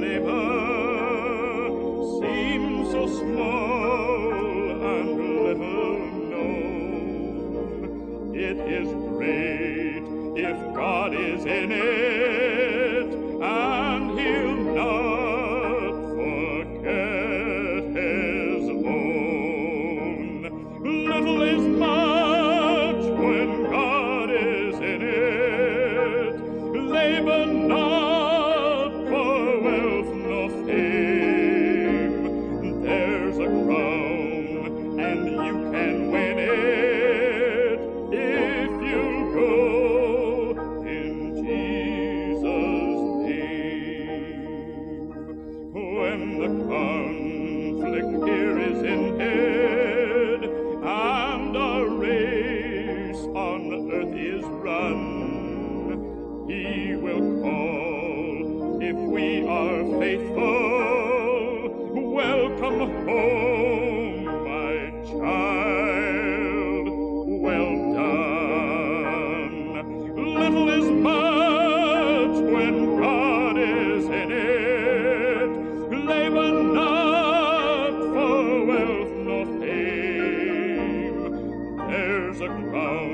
labor seems so small and little known. It is great if God is in it, and He'll not forget His own. Little is much when God is in it. Labor not for wealth nor fame. There's a crown, and you can win it if you go in Jesus' name. When the conflict here is ended, and our race on earth is run, He will call if we are faithful. Welcome home, my child, well done. Little is much when God is in it. Labor not for wealth nor fame. There's a crown